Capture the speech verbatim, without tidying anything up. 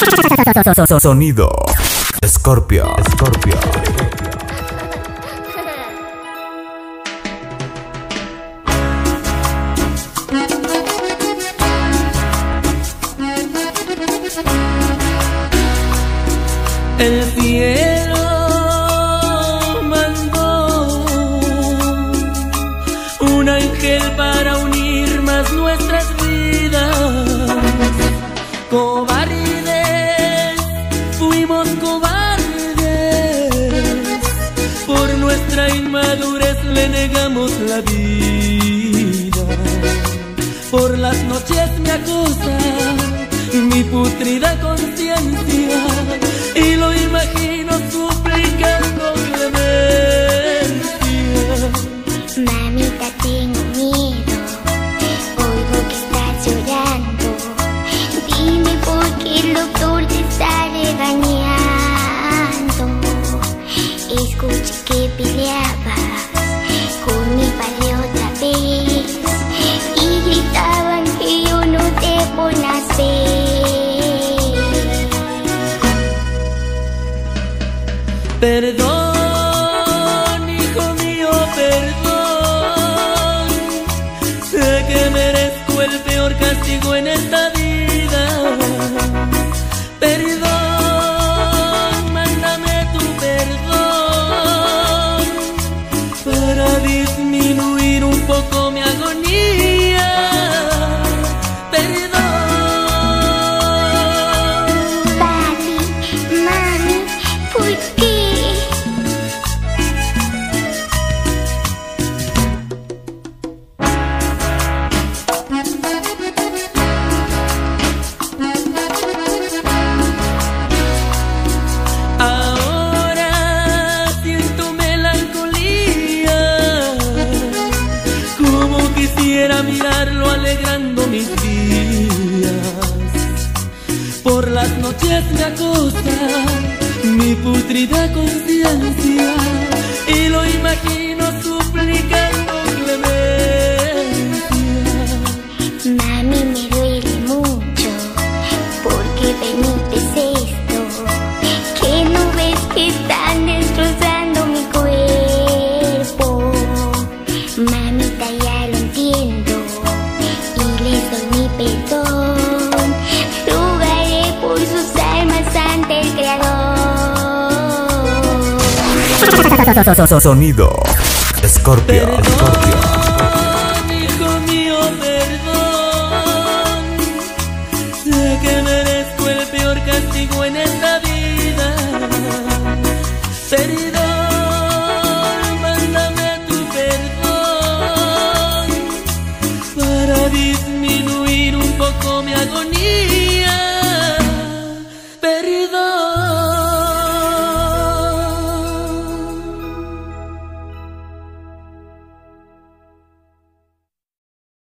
Sonido Scorpio, Scorpio. El cielo mandó un ángel para unir más nuestras vidas. Cobardes, fuimos cobardes, por nuestra inmadurez le negamos la vida. Por las noches me acosa mi putrida conciencia y lo imagino suplicando clemencia. Mamita, tengo miedo, oigo que estás llorando. Dime por qué el doctor te está regañando. Escuché que peleabas con mi padre otra vez y gritaban que yo no debo nacer. Perdón, hijo mío, perdón. Sé que merezco el peor castigo en esta vida. Perdón, mándame tu perdón para disminuir un poco mi agonía. Perdón. Papi, mami, ¿por qué? Mirarlo alegrando mis días. Por las noches me acosa mi putrida conciencia y lo imagino suplicando clemencia. Mami, me duele mucho porque permites esto. Que no ves que están destrozando mi cuerpo. Mamita, ya lo entiendo y les doy mi perdón. Rogaré por sus almas ante el Creador. Sonido Scorpio, Scorpio. Perdón, hijo mío, perdón. Sé que merezco el peor castigo en esta vida. Perdón, mándame tu perdón para disminuir un poco mi agonía.